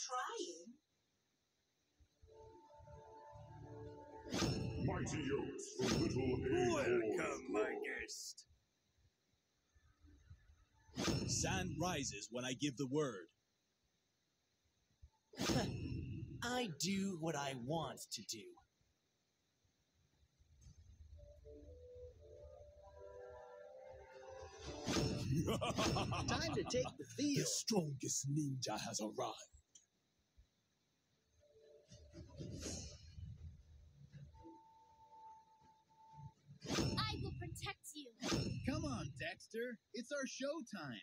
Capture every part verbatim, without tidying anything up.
trying. Mighty oaks for little Welcome, my guest. Sand rises when I give the word. I do what I want to do. Time to take the The field. strongest ninja has arrived. I will protect you. Come on, Dexter. It's our show time.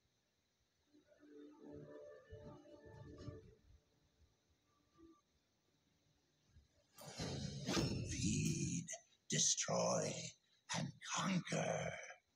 Feed, destroy, and conquer.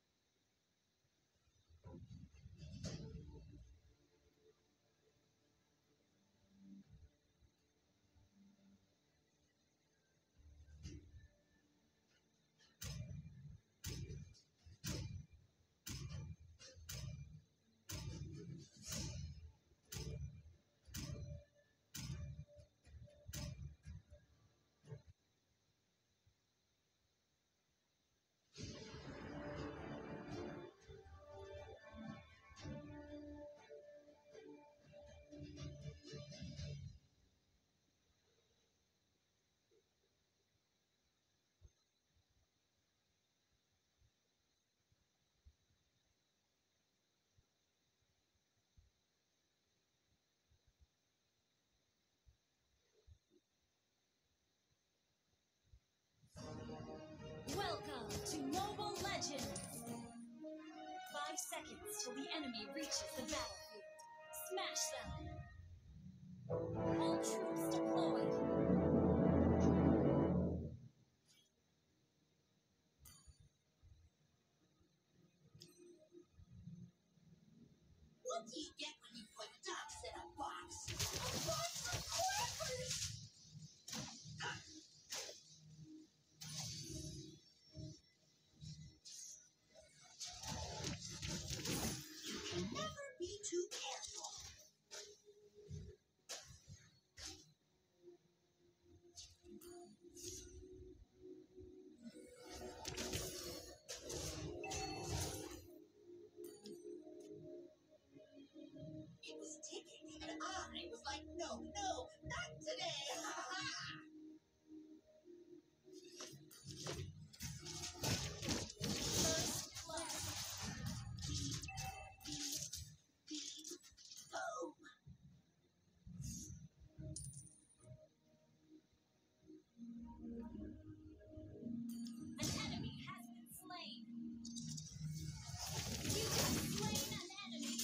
Welcome to Mobile Legends. Five seconds till the enemy reaches the battlefield. Smash them. All troops deployed. What do you get when you put ducks in a box? A box of crackers! You can never be too careful. It was ticking, and I was like, no, no, not today! Ha ha! First blood. Boom! An enemy has been slain. You have slain an enemy.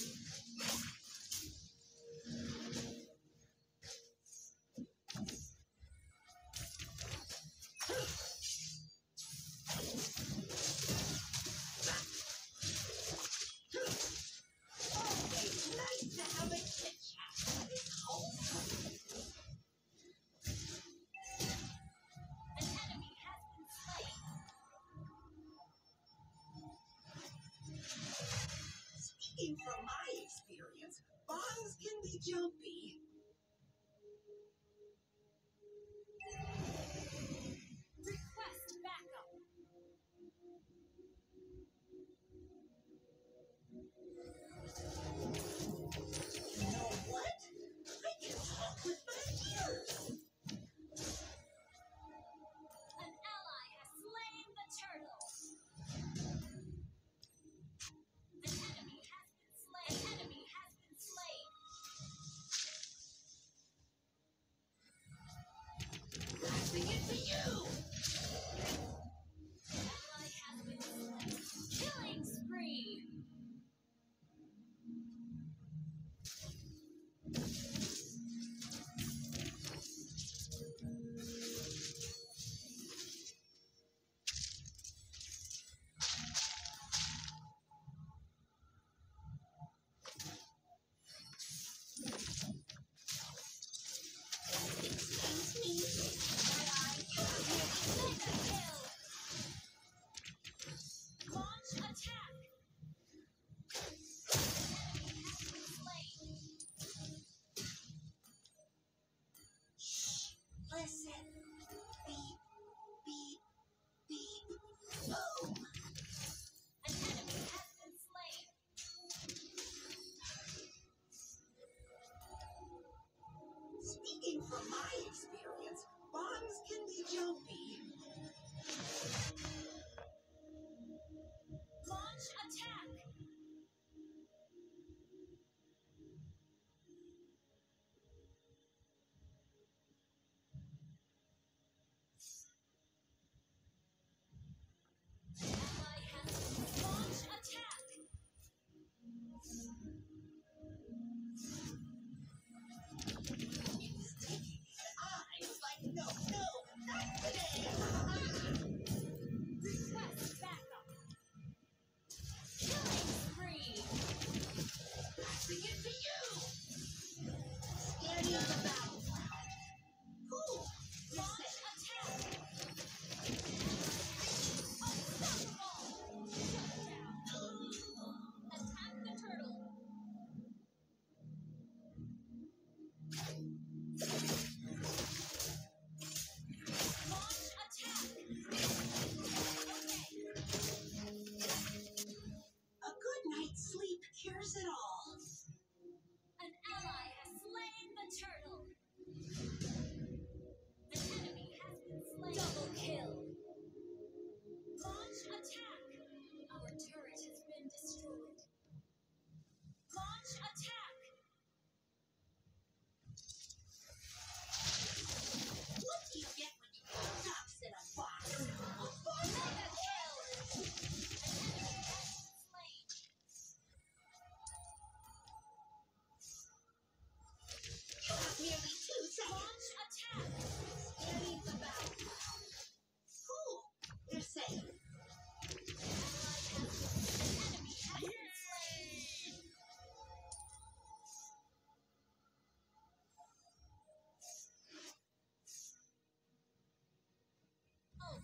Always nice to have a chit chat. It's wholesome. An enemy has been slain. Speaking from my experience, bongs can be jumpy. Request backup. You know what? I can talk with my ears. An ally has slain the turtle. An enemy has been slain. An enemy has been slain.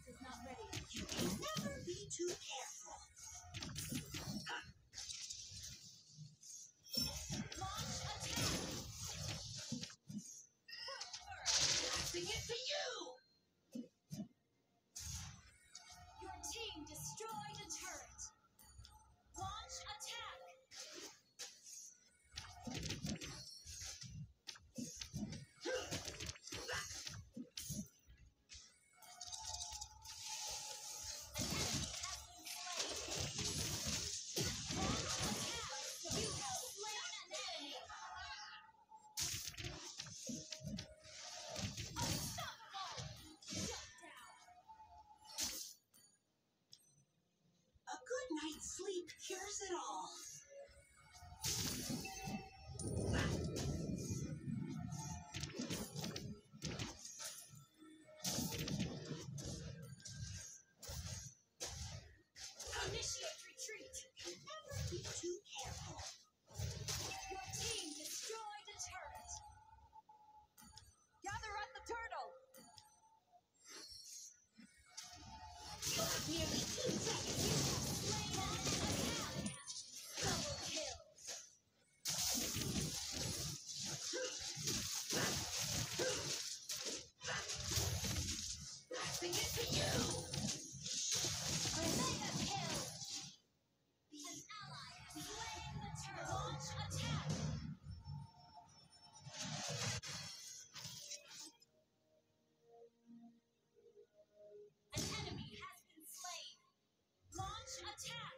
ult is not ready. You can never be too careful. Launch attack. Passing it to you! Your team destroyed a turret. Launch attack. A good night's sleep cures it all. Initiate retreat. Never be too careful. Your team destroyed a turret. Gather at the turtle. You have nearly two seconds. Slain an attack. Double kill. Passing it to you! Mega kill. An ally has slain the turret. Launch attack. An enemy has been slain. Launch attack.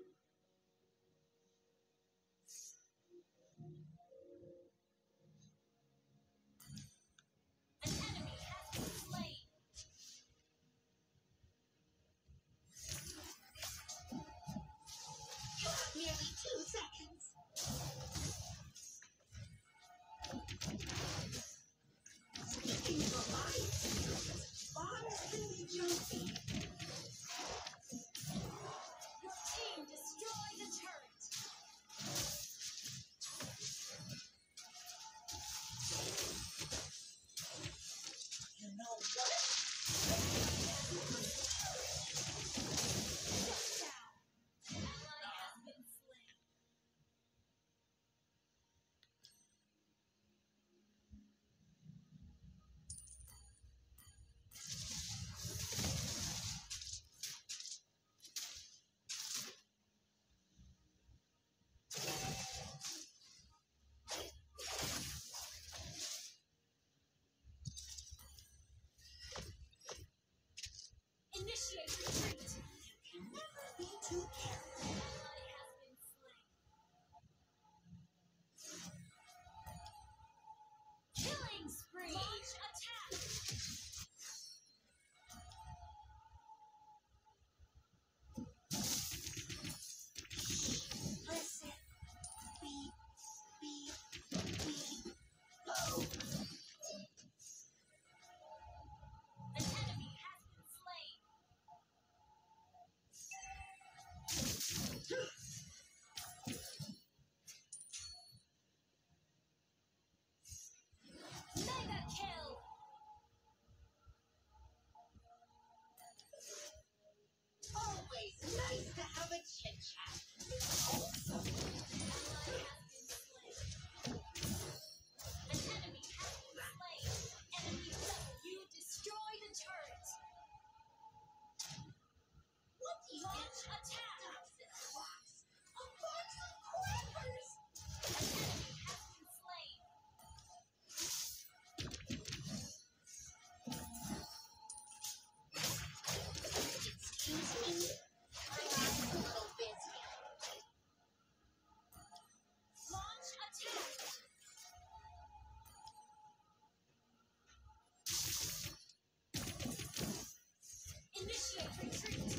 An enemy has been slain. You have nearly two seconds. Speaking for my experience, bombs can be jumpy. Your team destroyed a turret. You know what? Shut down. An ally has been slain. Initiate retreat. You can never be too careful. An ally has been slain. Killing spree. Launch attack. Listen. Beep, beep, beep. Oh, An enemy has been slain. Mega kill. always nice to have a chit chat. An ally has been slain. An enemy has been slain. Enemy double. You destroyed a turret. What do you Launch get? attack. Ducks in a box. A box of crackers. An enemy has been slain. Excuse me. My line's a little busy. Launch attack. Initiate retreat.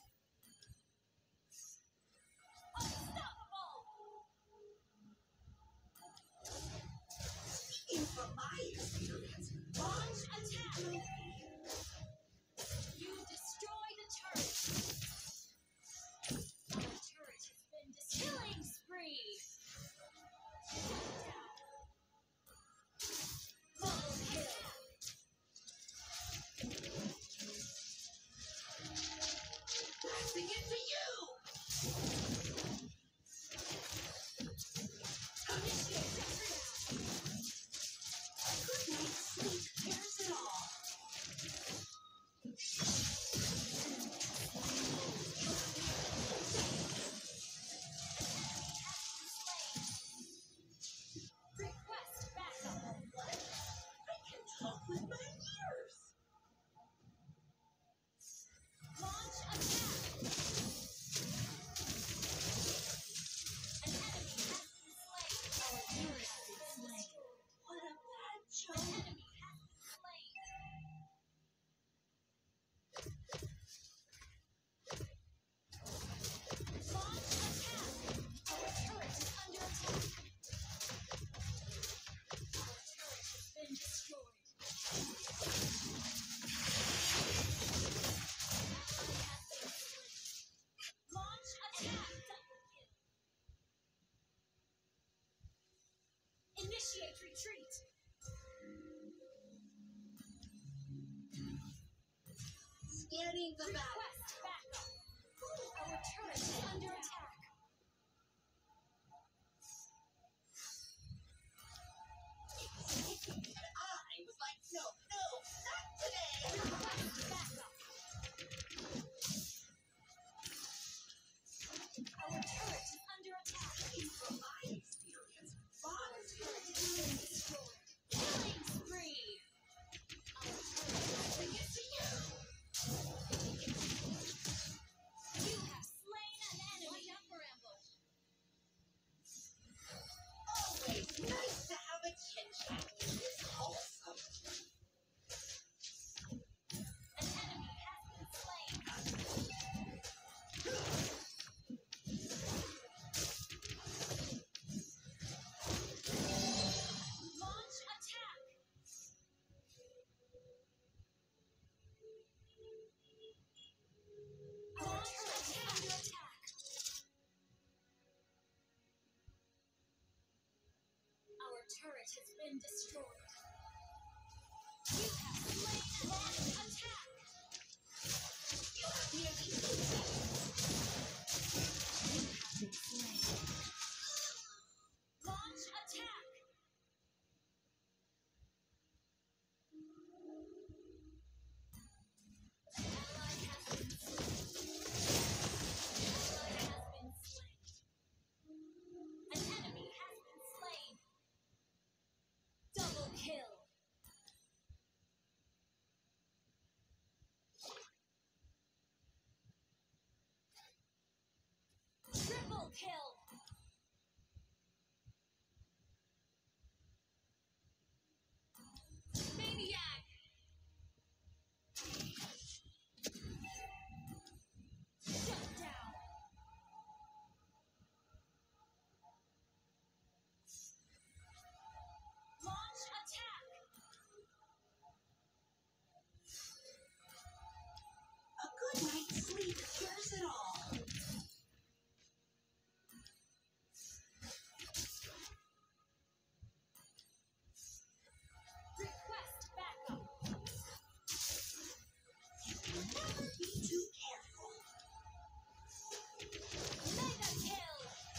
Unstoppable. Speaking from my experience, bombs can be jumpy. You destroyed a turret. Our turret has been destroyed. Killing spree. Shut down. Double kill. beginning the battle. Request backup. Our turret is under attack. And I was like, no, no, not today. Request backup. Our turret is under attack. From my experience, Our Bob's turret has been destroyed. Killing spree. Our turret bring it to you. You have slain an enemy. Watch out for ambush. Always nice to have a chit-chat. It's wholesome. An enemy has been slain. Launch attack. Our turret is under attack. Our turret has been destroyed. You have slain an launch attack. You have nearly two You have been slain. Launch attack. Ally has been slain. Ally has been slain. An enemy has been slain. Double kill. Triple kill. Maniac. Shut down. Launch attack. A good night's sleep cures it all. Request backup. Never be too careful. Mega kill.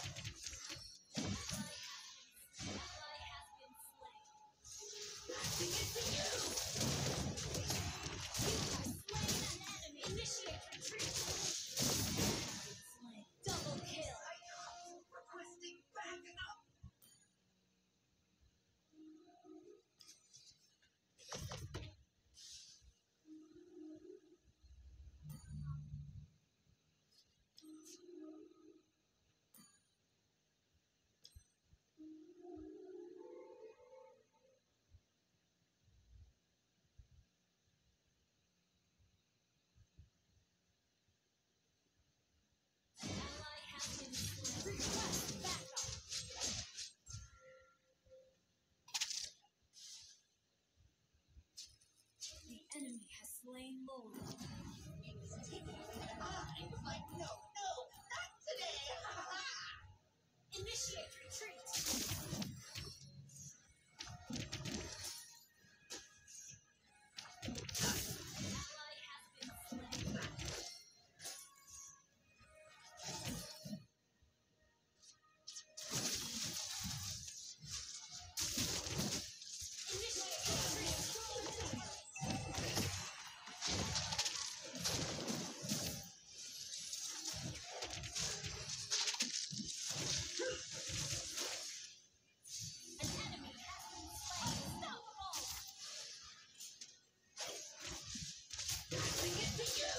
Ally has been slain. Bring it to you. You have slain an enemy. Initiate retreat. Slain. Double kill. I know. Requesting backup. Ally has been slain. Request backup. The enemy has slain Lord. It was ticking, and I was like, no, no, not today. Initiate retreat. Ally has been slain. Initiate retreat. An enemy has been slain. Unstoppable. Bring it to you.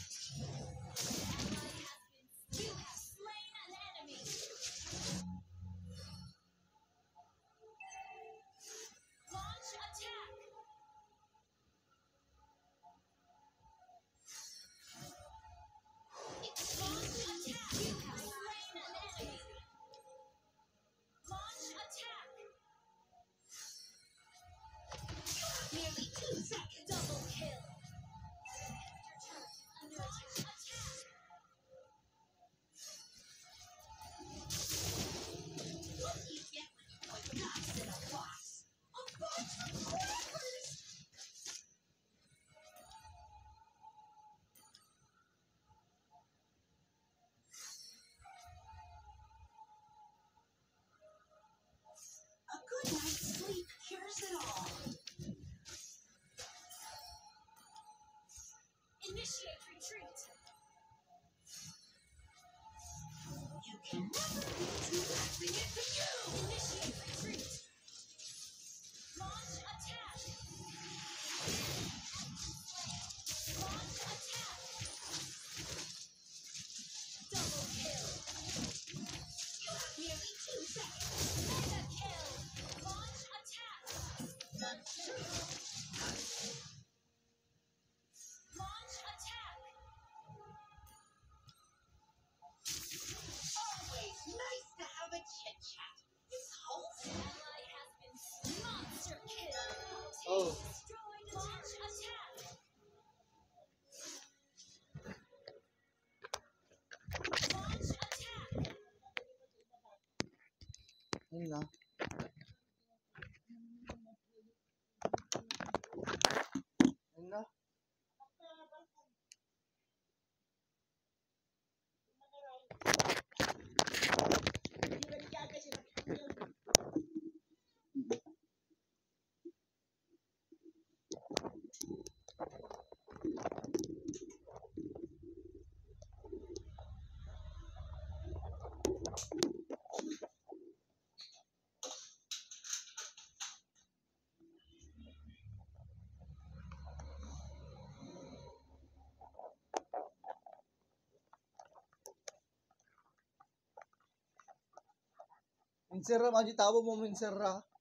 Ally has been. You have slain an enemy. Launch attack. It's Launch attack. You have slain an enemy. Launch attack. nearly two seconds. Double kill. Your turret is under attack. Attack. What do you get when you put nuts in a box? A box of crackers. Launch attack. Always nice to have a chit chat. It's wholesome. Ally has been monster kill. Oh. Destroyed. Launch attack. Launch attack. Yun na. Yun na. Minserra, Maji, tawa mo, Minserra.